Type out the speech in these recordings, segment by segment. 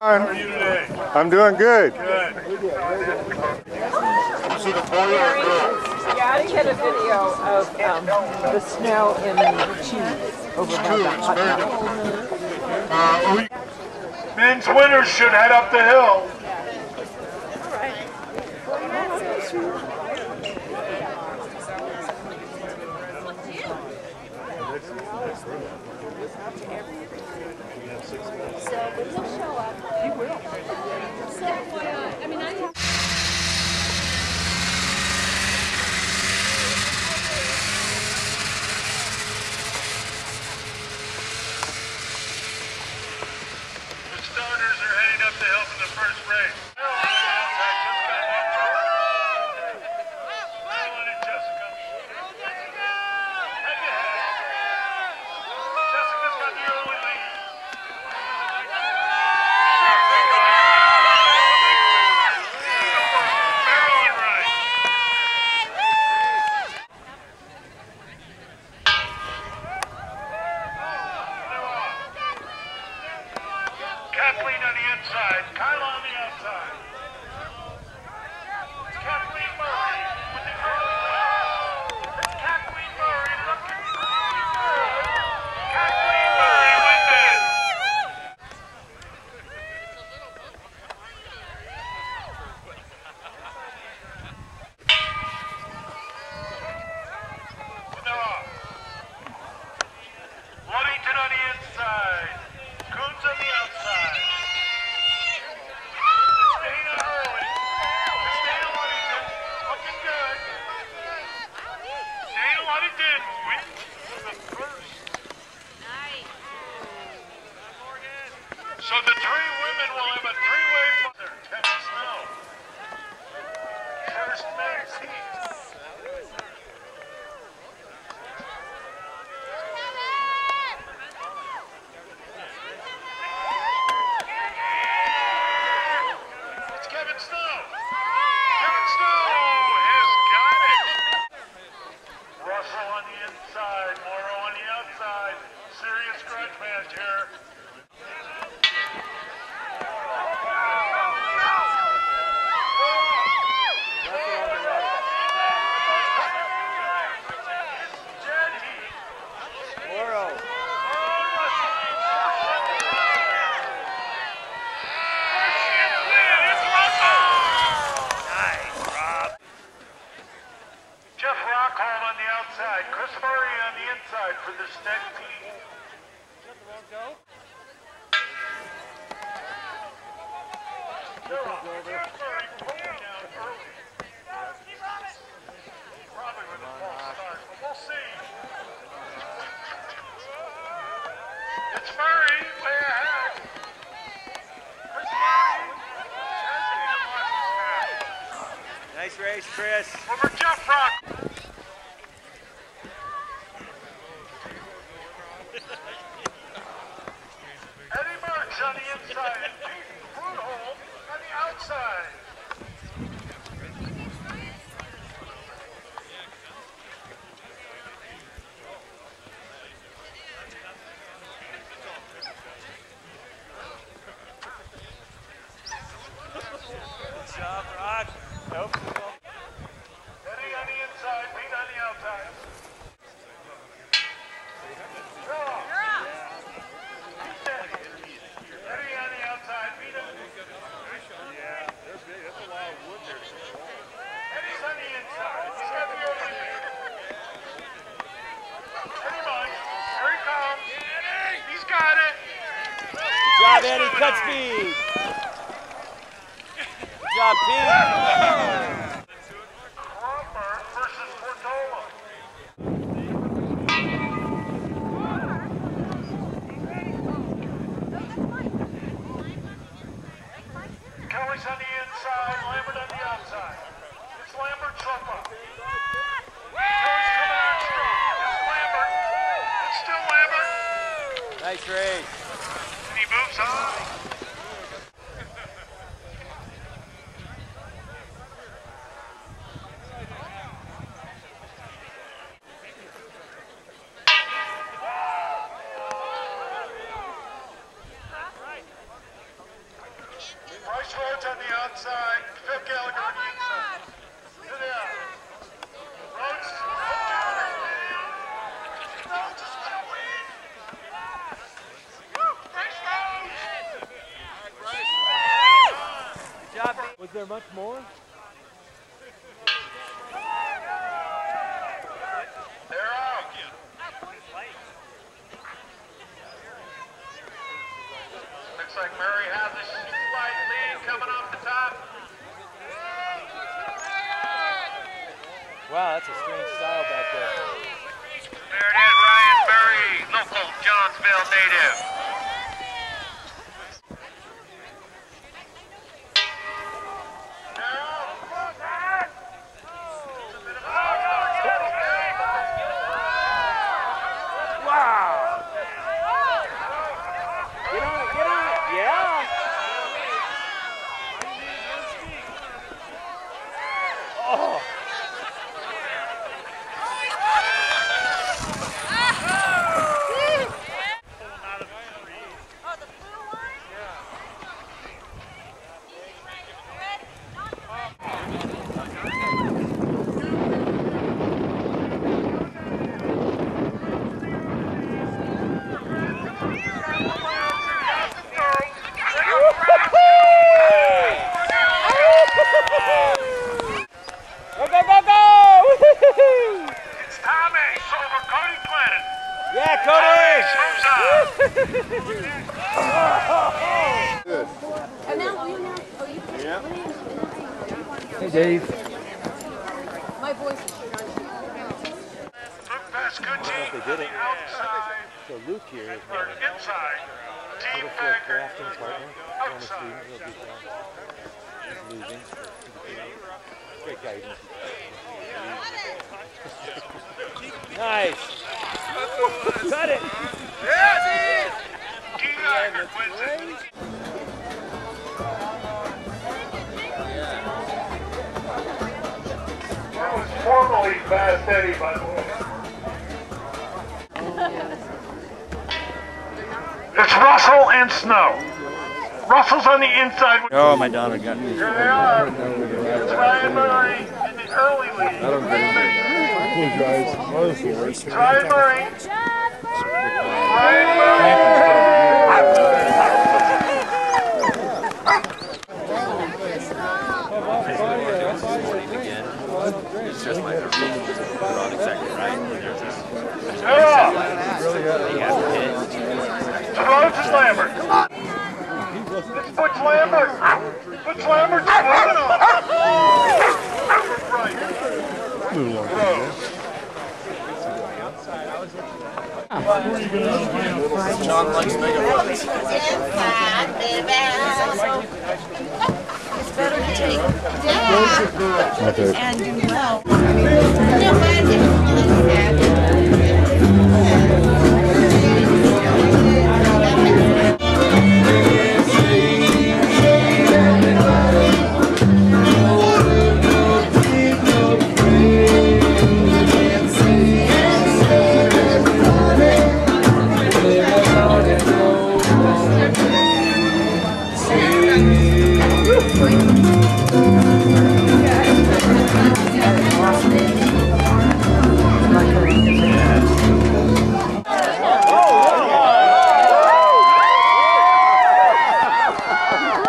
How are you today? I'm doing good. Good. You see the boiler or girl? Yeah, I get a video of the snow and the cheese over by the hot dog. Men's winners should head up the hill. Starters are heading up the hill for the first race. Jessica's got the early lead. Maryland right. Kathleen on the inside, Kyla on the outside. It's Kathleen Murray with the early lead. It's Kathleen Murray looking good. Kathleen Murray wins it. When they're off. Ludington on the inside. Coons on the outside. It's Dana Hurley. It's Dana Ludington. Looking good. Dana Ludington wins the first. So the three women will have a three-way mother. Kevin Snow. First men's heat. It's Kevin Snow. Kevin Snow has got it. Russell on the inside, Morrow on the outside. Serious grudge match here. Jeff Rockhold on the outside, Chris Murray on the inside for the Stead team. Jeff Murray pulling out early. Probably with a false start, but we'll see. It's Murray way ahead. Chris Murray hasn't even lost his path. Nice race, Chris. Over Jeff Rock. Eddie Marks on the inside and Pete Fruithold on the outside. Good job, Rock. Nope. Eddie on the inside, Pete on the outside. Eddie on the outside, Pete on the Yeah, that's big. That's a lot of wood there. Eddie's on the inside. He's got the early lead. Eddie Mike, here he comes. He's got it. Good job, Eddie. Cut speed. Good job, Pete. Crawford versus Portola. Kelly's on the inside, Lambert on the outside. It's Lambert Trumpa. Kelly's coming out strong. It's Lambert. It's still Lambert. Nice race. And he moves on. Rhodes on the outside, Phil Gallagher on the inside. To the out. Rhodes, Rhodes is gonna win. Race Rhodes! Good job. Was there much more? They're out. Looks like Murray has a slight lead coming off the top. Wow, that's a strange style back there. There it is, Ryan Murray, local Johnsville native. Wow! Get on it, yeah! Oh! Go, go, go, go! It's Tommy over Cody Clinton. Yeah, Cody! And now we know. Oh, you can. Yeah. Hey, Dave. My voice is Luke Pascucci They on did the it. outside, So Luke here is or inside. Team for a Packer crafting partner. outside. He's losing. Great guy. Nice. Cut it. Key Packer wins it. That was formerly Fast Eddie, by the way. It's Russell and Snow. Russell's on the inside. Oh, my daughter got me. Here they are. It's Ryan Murray in the early lead. Ryan Murray. Ryan Murray. It's just my you're on exactly right. There's this. They're off. He has to hit. Rhodes is Lambert. Come on. It's Butch Lambert. Butch Lambert's moving on. John likes megabytes. It's better to take down and do well. No, but I didn't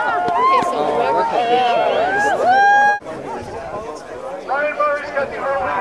Ryan Murray's got the early